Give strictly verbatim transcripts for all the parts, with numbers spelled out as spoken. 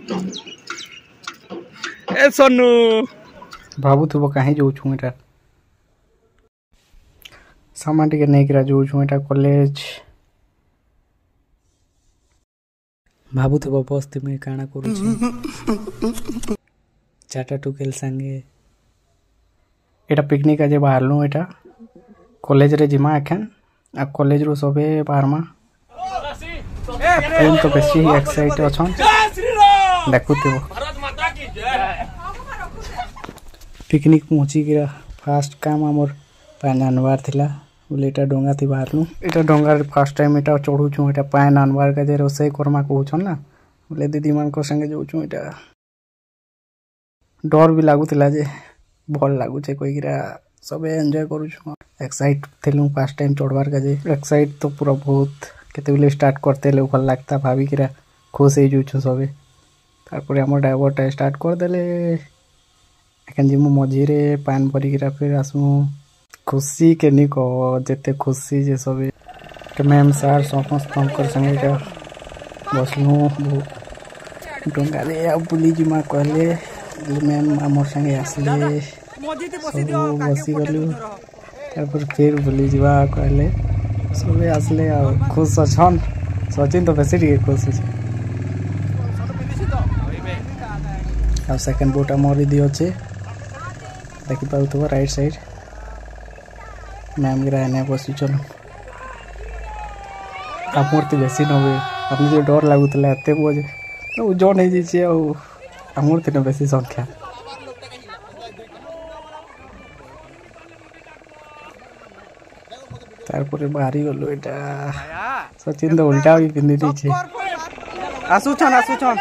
ए सोनू भावुव कहीं जाऊँ एटा सामान टे नहीं जाऊँ एटा कॉलेज भावुव बस मुझे काଣା करूँ चार्टा टुकेल संगे एटा पिकनिक आज बाहरलु एटा कॉलेज रे जिमा एखन आ कॉलेज रो सबे बाहरमा फ्रेंड तो बेसी एक्साइट अछन देखुथिबो पिकनिक पहुंची गिरा फास्ट काम हमर पान आनवार थिला बोले एटा डोंगा थी बाहरलु एटा डोंगा रे फर्स्ट टाइम एटा चढ़ू छु एटा पान आनवार का जे रोसई करमा कहउछन ना बोले दीदी मान को संगे जाऊ छु एटा डर भी लागुला जे भल लगुचे कहीकिरा सब एंजॉय करूँ एक्साइट थे फास्ट टाइम चढ़वार का जे एक्साइट तो पूरा बहुत केते स्टार्ट करते भल लगता भाविकीरा खुश हो जाऊँ सब तार आम ड्राइवर स्टार्ट करदे एखन जीमु मझीरे पान भरिकीरा फिर आसमु खुशी के नी कह जिते खुशी जे सब मैम सार समस्त संगे बसलु डोंगारे बुली जिमा कहले मैम आम संगे आसले बसी गलु फिर बुली जा कहले सब आसले खुश अच्छन सचिन तो बेसी टे खुश आ सेकेंड बोट आमर दी अच्छे देखी पाथुव राइट साइड मैम गिरा एने बसी चल आमर तो बेसी न हुए अपने जो डर लगुला एत बजे ओजन हो जाइए आमर तीन बेसी संख्या तारपरे बाहरी गलु एटा सचिन तो उल्टा भी पिंधि दीछे आसुछन आसुछन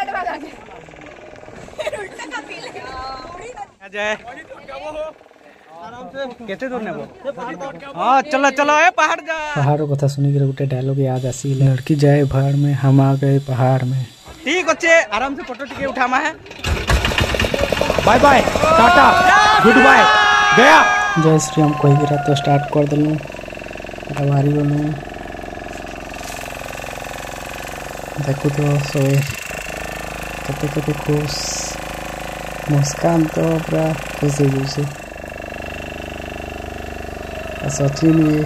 केते दूर नेबो हां चलो चलो ए पहाड़ जा पहाड़ कथा सुनी के गुटे डायलॉग याद आसी लड़की जाए पहाड़ में हम आ गए पहाड़ में ठीक अच्छे आराम से फोटो टिके उठामा है bye bye tata goodbye गया जय श्री राम कोई गिरा तो स्टार्ट कर देलु बाहरी गलु देखु तो सोए कते कते खुश मुस्कान तो पूरा खुश हो जाए सचिन भी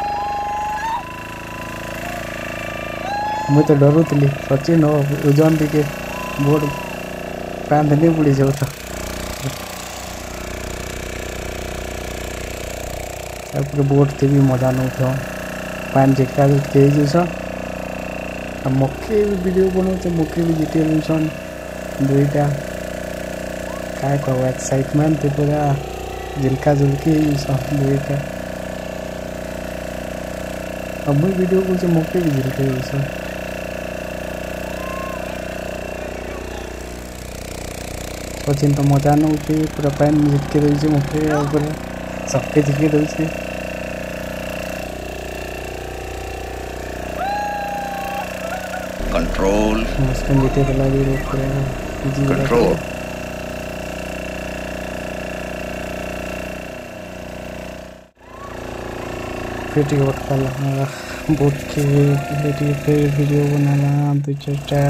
मुझे तो डरुली सचिन हो ओजन टे बोर्ड पान नहीं बुड़ी जाऊ तो बोट थी भी मजा नौ पान झिटका झिटके मके भी वीडियो बनाऊ मके भी जिते नौन दुईटा क्या कह एक्साइटमेंट थी पूरा झिलका झुलकी दुईटा अब मुझे वीडियो को मके भी झिलके सचिन तो मजा नौ पूरा पान झिटके दे मके पूरा सबके झिटके दे कंट्रोल जीते गला भी कंट्रोल फिर टिके उठा बोट के फिर वीडियो बनाना दो चार्टा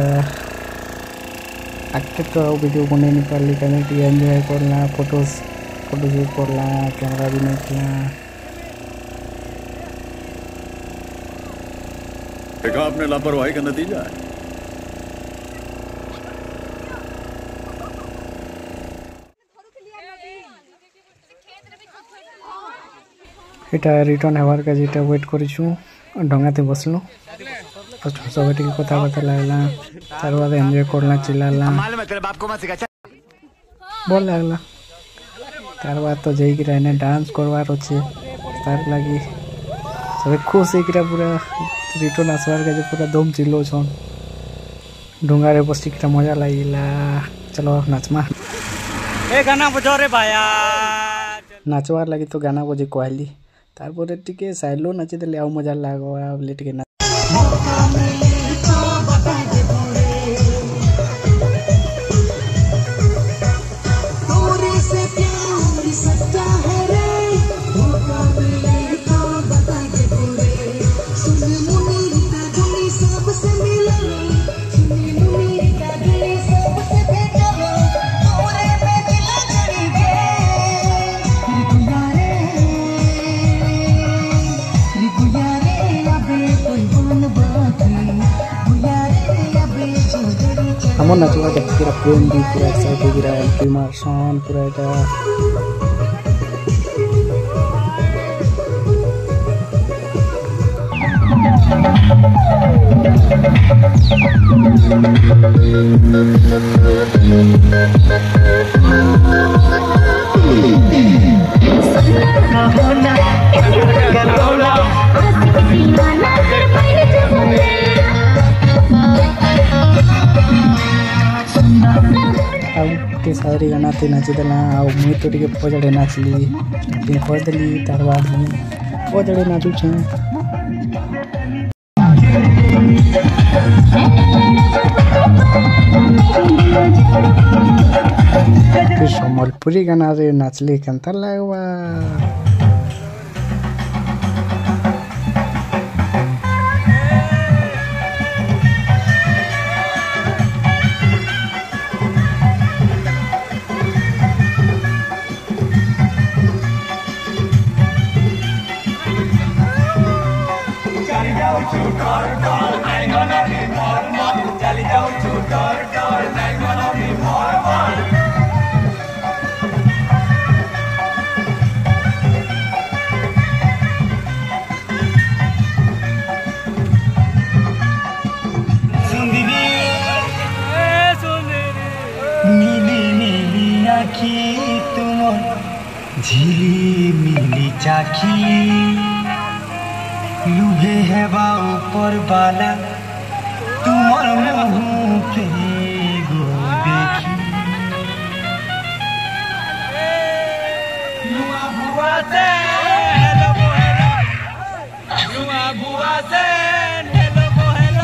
आगे तो वीडियो बने नहीं पार्ली कहीं टे एंजॉय करना फोटो फोटोशूट करला कैमरा भी नहीं किया देखा आपने लापरवाही का नतीजा है एटा रिटर्न हेबार का जेटा वेट करिछु डंगा ते बसलु सब टिके कथा बाता लागला तार बाद एंजॉय करला चिल्लाला भल लागला तार बाद तो जाई कि रहने डांस करवार अच्छे तार लगी सब खुश है पूरा रिटर्न आसवार का जो पूरा दम चिल्लो छन डोंगा रे बसी कि मजा लागिला चलो नाचमा ए गाना बजाओ रे भाया नाचवार लगी तो गाना बजे कहली तारपरे टिके साइलो नाची देले आउ मजा लागो बोले टिके ना हम नाचवा देख पूरा प्रेम भी पूरा एक्साइट हो गया एमपी मार्शन पूरा एटा के सारी गाना ते नाची देला आ मुई तो टिके पजड़े नाचली स्टार्टिंग कर देली तार बाद में पजड़े नाचू छे फिर सम्बलपुरी गाना रे नाचली केनता लागवा झिली मिली चाखी लुहे है बा ऊपर बाला तुमर मुँह के गो देखी युवा बुआ से हेलो हेलो युवा बुआ से हेलो हेलो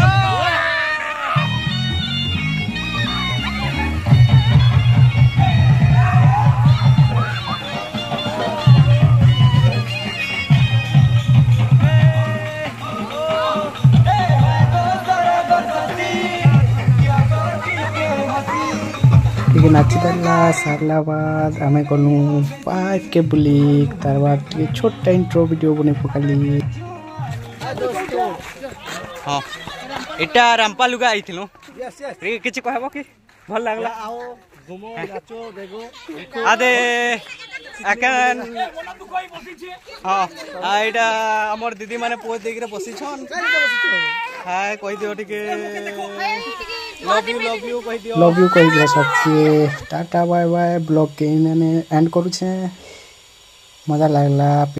ଟିକେ ନାଚି ଦେଲା ସାରିଲା ବାଦ ଆମେ ଗଲୁ ପାର୍କ ବୁଲି ତାର ବାଦ ଟିକେ ଛୋଟ ଇଣ୍ଟ୍ରୋ ଭିଡ଼ିଓ ବନେଇ ପକାଲି हाँ इटा रामपा लुगा आइथिलु किछि कहबो कि भल लागला आदे अकन हाँ आइटा हमर दीदी माने पोज देख रे बसी छन हाय कहि दियो टिके लव यू लव यू कहि दियो लव यू कहि दियो सबके टाटा बाय बाय ब्लॉग के इने एंड करू छे मजा लागला।